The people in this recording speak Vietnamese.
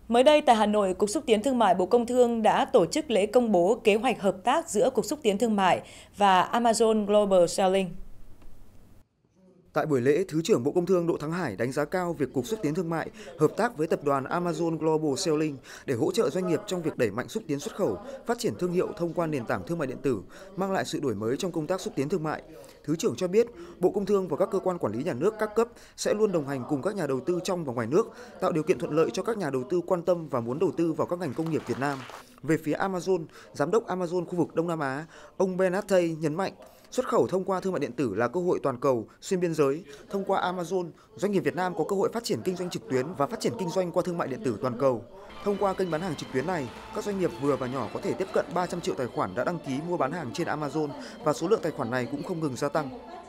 Mới đây tại Hà Nội, Cục Xúc tiến Thương mại Bộ Công Thương đã tổ chức lễ công bố kế hoạch hợp tác giữa Cục Xúc tiến Thương mại và Amazon Global Selling. Tại buổi lễ, Thứ trưởng Bộ Công Thương Đỗ Thắng Hải đánh giá cao việc Cục Xúc tiến Thương mại hợp tác với tập đoàn Amazon Global Selling để hỗ trợ doanh nghiệp trong việc đẩy mạnh xúc tiến xuất khẩu, phát triển thương hiệu thông qua nền tảng thương mại điện tử, mang lại sự đổi mới trong công tác xúc tiến thương mại. Thứ trưởng cho biết, Bộ Công Thương và các cơ quan quản lý nhà nước các cấp sẽ luôn đồng hành cùng các nhà đầu tư trong và ngoài nước, tạo điều kiện thuận lợi cho các nhà đầu tư quan tâm và muốn đầu tư vào các ngành công nghiệp Việt Nam. Về phía Amazon, Giám đốc Amazon khu vực Đông Nam Á, ông Ben Hattay nhấn mạnh, xuất khẩu thông qua thương mại điện tử là cơ hội toàn cầu, xuyên biên giới. Thông qua Amazon, doanh nghiệp Việt Nam có cơ hội phát triển kinh doanh trực tuyến và phát triển kinh doanh qua thương mại điện tử toàn cầu. Thông qua kênh bán hàng trực tuyến này, các doanh nghiệp vừa và nhỏ có thể tiếp cận 300 triệu tài khoản đã đăng ký mua bán hàng trên Amazon và số lượng tài khoản này cũng không ngừng gia tăng.